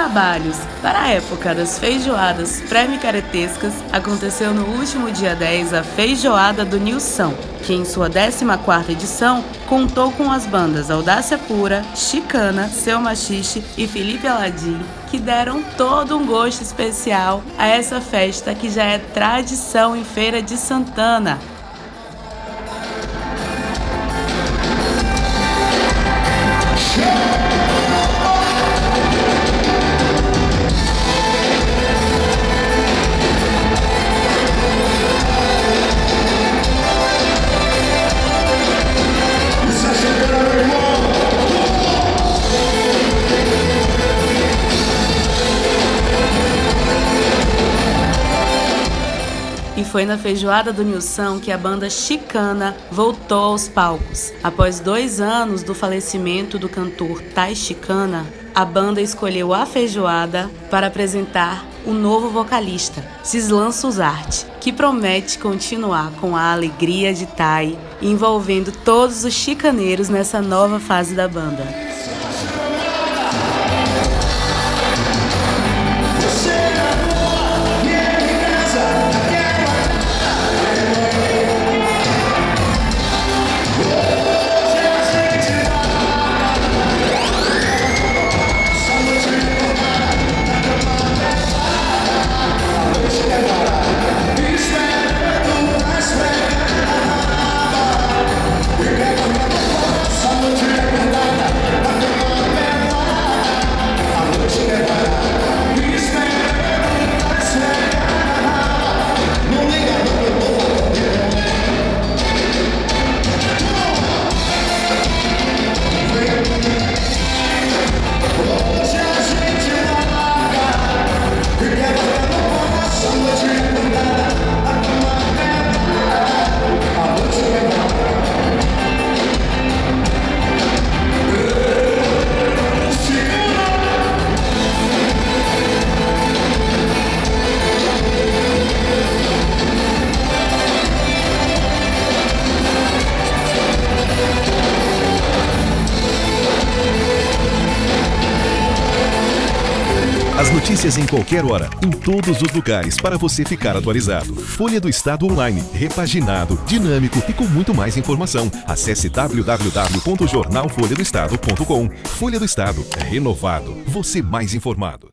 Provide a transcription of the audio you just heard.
trabalhos para a época das feijoadas pré-micaretescas, aconteceu no último dia 10 a Feijoada do Nilson, que em sua 14ª edição contou com as bandas Audácia Pura, Chicana, Seu Machixe e Felipe Aladim, que deram todo um gosto especial a essa festa que já é tradição em Feira de Santana. E foi na Feijoada do Nilson que a banda Chicana voltou aos palcos. Após 2 anos do falecimento do cantor Tai Chicana, a banda escolheu a feijoada para apresentar o novo vocalista, Cislan Suzarte, que promete continuar com a alegria de Tai, envolvendo todos os chicaneiros nessa nova fase da banda. As notícias em qualquer hora, em todos os lugares, para você ficar atualizado. Folha do Estado Online, repaginado, dinâmico e com muito mais informação. Acesse www.jornalfolhadoestado.com. Folha do Estado, renovado, você mais informado.